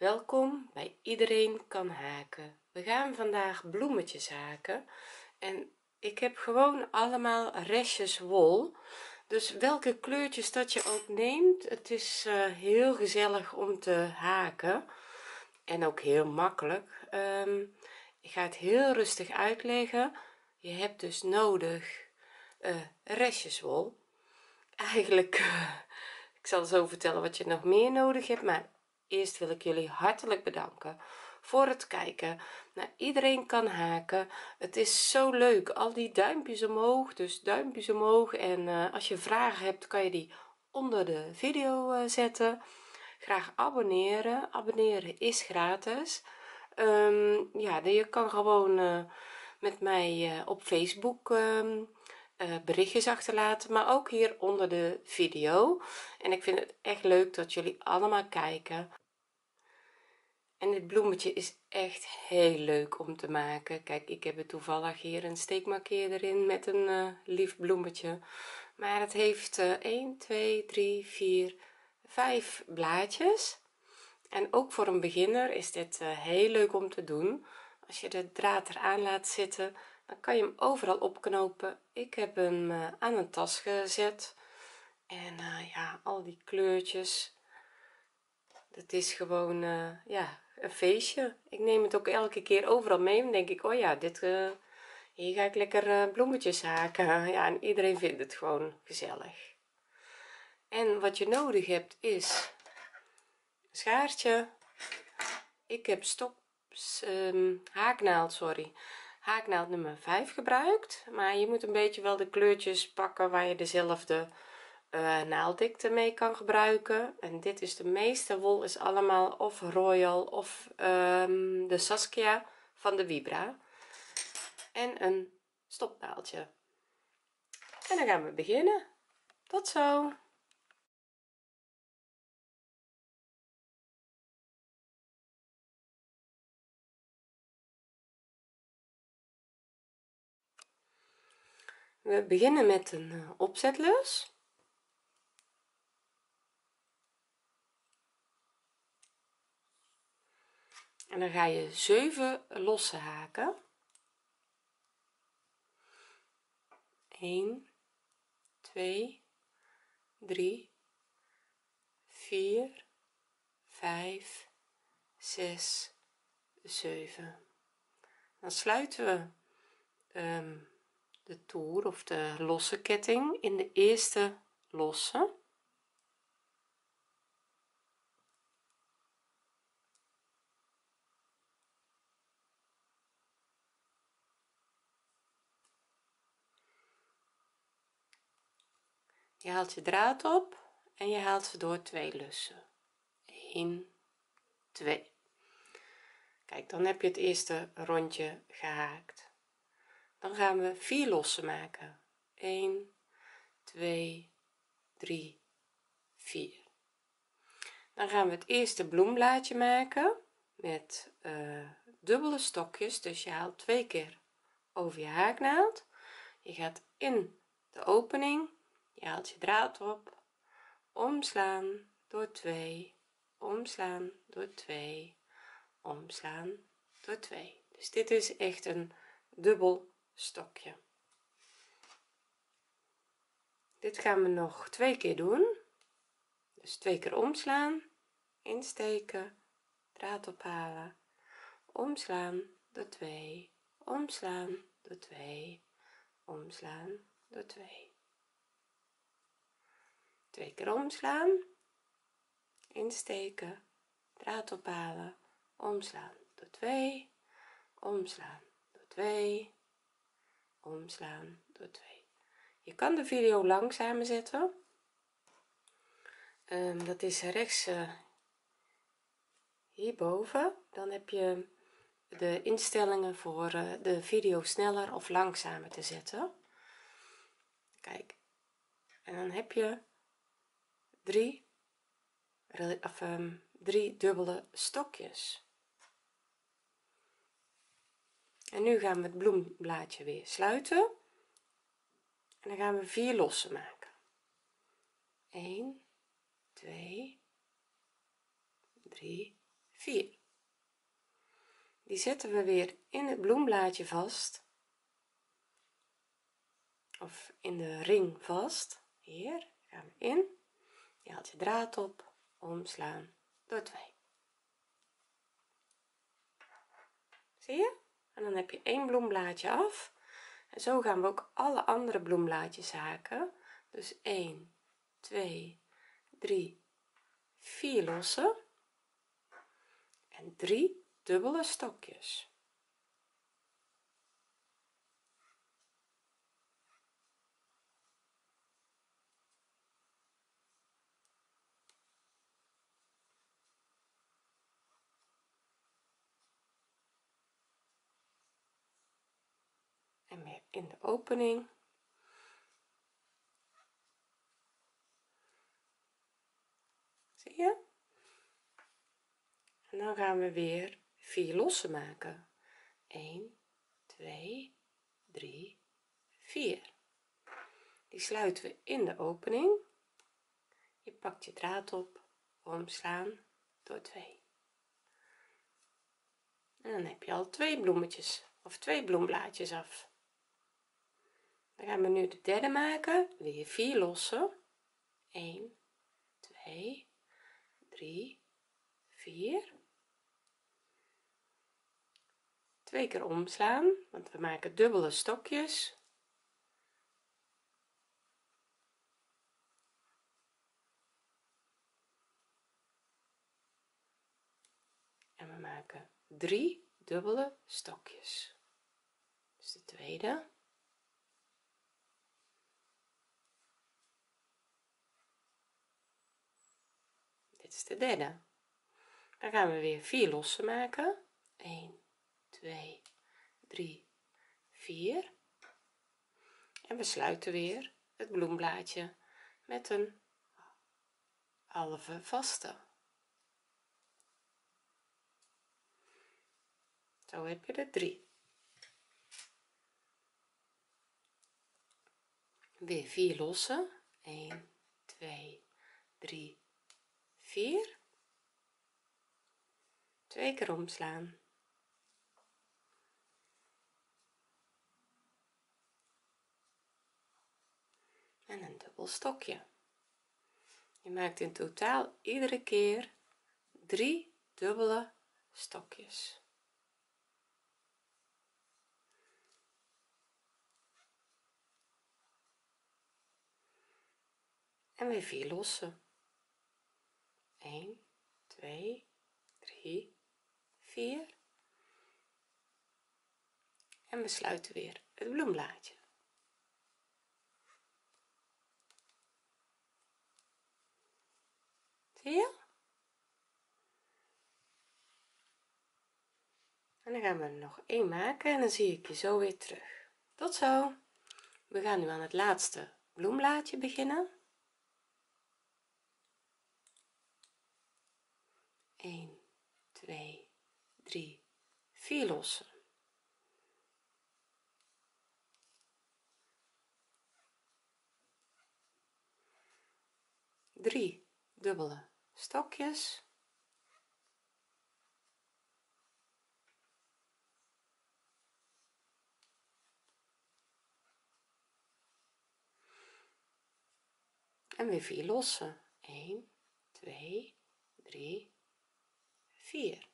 Welkom bij Iedereen kan haken. We gaan vandaag bloemetjes haken en ik heb gewoon allemaal restjes wol, dus welke kleurtjes dat je ook neemt, het is heel gezellig om te haken en ook heel makkelijk. Ik ga het heel rustig uitleggen. Je hebt dus nodig restjes wol. Eigenlijk ik zal zo vertellen wat je nog meer nodig hebt, maar eerst wil ik jullie hartelijk bedanken voor het kijken. Nou, iedereen kan haken, het is zo leuk, al die duimpjes omhoog, dus duimpjes omhoog. En als je vragen hebt kan je die onder de video zetten. Graag abonneren. Abonneren is gratis. Ja, je kan gewoon met mij op Facebook berichtjes achterlaten, maar ook hier onder de video. En ik vind het echt leuk dat jullie allemaal kijken. En dit bloemetje is echt heel leuk om te maken. Kijk, ik heb er toevallig hier een steekmarkeerder in met een lief bloemetje, maar het heeft 1 2 3 4 5 blaadjes. En ook voor een beginner is dit heel leuk om te doen. Als je de draad eraan laat zitten, dan kan je hem overal opknopen. Ik heb hem aan een tas gezet en ja, al die kleurtjes, dat is gewoon ja, een feestje. Ik neem het ook elke keer overal mee. Dan denk ik, oh ja, hier ga ik lekker bloemetjes haken. Ja, en iedereen vindt het gewoon gezellig. En wat je nodig hebt is een schaartje. Ik heb haaknaald nummer 5 gebruikt, maar je moet een beetje wel de kleurtjes pakken waar je dezelfde naalddikte mee kan gebruiken. En dit is de meeste wol is allemaal of Royal of de Saskia van de Vibra, en een stopnaaldje. En dan gaan we beginnen. Tot zo. We beginnen met een opzetlus. En dan ga je 7 losse haken. 1 2 3 4 5 6 7. Dan sluiten we de toer of de losse ketting in de eerste losse. Je haalt je draad op en je haalt ze door 2 lussen. 1 2. Kijk, dan heb je het eerste rondje gehaakt. Dan gaan we 4 lossen maken. 1 2 3 4. Dan gaan we het eerste bloemblaadje maken met dubbele stokjes, dus je haalt 2 keer over je haaknaald, je gaat in de opening, je haalt je draad op, omslaan door 2, omslaan door 2, omslaan door 2. Dus dit is echt een dubbel stokje. Dit gaan we nog 2 keer doen, dus 2 keer omslaan, insteken, draad ophalen, omslaan door 2, omslaan door 2, omslaan door 2. 2 keer omslaan, insteken, draad ophalen, omslaan door 2, omslaan door 2, omslaan door 2. Je kan de video langzamer zetten, dat is rechts hierboven. Dan heb je de instellingen voor de video sneller of langzamer te zetten. Kijk, en dan heb je 3 dubbele stokjes. En nu gaan we het bloemblaadje weer sluiten en dan gaan we 4 lossen maken. 1 2 3 4. Die zetten we weer in het bloemblaadje vast of in de ring vast. Hier gaan we in, je haalt je draad op, omslaan door 2. Zie je? En dan heb je 1 bloemblaadje af en zo gaan we ook alle andere bloemblaadjes haken. Dus 1 2 3 4 losse en 3 dubbele stokjes. En weer in de opening. Zie je? En dan gaan we weer 4 losse maken. 1 2 3 4. Die sluiten we in de opening. Je pakt je draad op, omslaan door 2. En dan heb je al 2 bloemetjes of 2 bloemblaadjes af. Dan gaan we nu de derde maken, weer 4 losse. 1 2 3 4. 2 keer omslaan, want we maken dubbele stokjes. En we maken 3 dubbele stokjes. Dus de tweede. Dit is de derde. Dan gaan we weer 4 losse maken. 1 2 3 4. En we sluiten weer het bloemblaadje met een halve vaste. Zo heb je er 3. Weer 4 losse. 1 2 3 4. 2 keer omslaan. En een dubbel stokje. Je maakt in totaal iedere keer 3 dubbele stokjes. En weer 4 losse. 1 2 3 4. En we sluiten weer het bloemblaadje. Zie je? En dan gaan we er nog 1 maken en dan zie ik je zo weer terug. Tot zo. We gaan nu aan het laatste bloemblaadje beginnen. 1 2 3 4 losse. 3 dubbele stokjes. En weer 4 losse. 1 2 3 4.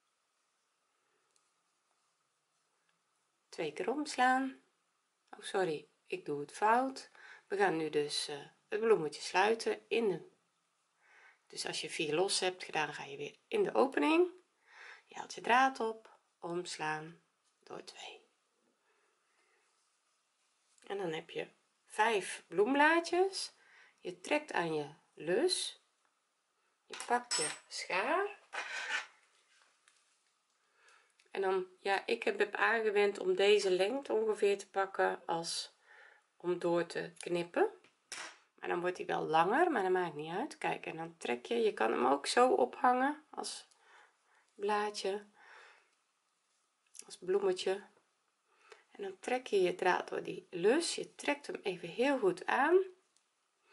2 keer omslaan. Oh sorry, ik doe het fout. We gaan nu dus het bloemetje sluiten in de, dus als je 4 los hebt gedaan, ga je weer in de opening, je haalt je draad op, omslaan door 2 en dan heb je 5 bloemblaadjes. Je trekt aan je lus, je pakt je schaar en dan, ja, ik heb aangewend om deze lengte ongeveer te pakken als om door te knippen, maar dan wordt hij wel langer, maar dat maakt niet uit. Kijk, en dan trek je, je kan hem ook zo ophangen als blaadje, als bloemetje, en dan trek je je draad door die lus, je trekt hem even heel goed aan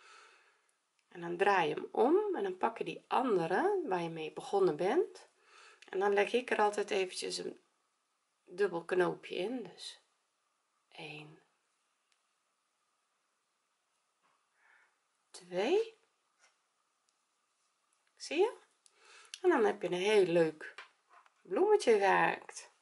en dan draai je hem om en dan pak je die andere waar je mee begonnen bent en dan leg ik er altijd eventjes een dubbel knoopje in, dus 1 2, zie je, en dan heb je een heel leuk bloemetje gehaakt.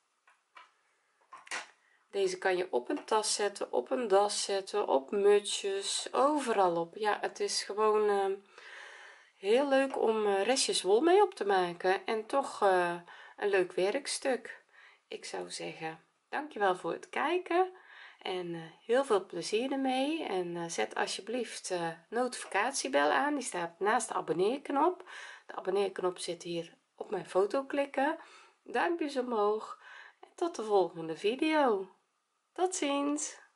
Deze kan je op een tas zetten, op een das zetten, op mutsjes, overal op. Ja, het is gewoon heel leuk om restjes wol mee op te maken en toch een leuk werkstuk. Ik zou zeggen dankjewel voor het kijken en heel veel plezier ermee, en zet alsjeblieft notificatiebel aan, die staat naast de abonneerknop. De abonneerknop zit hier op mijn foto klikken, duimpjes omhoog en tot de volgende video. Tot ziens.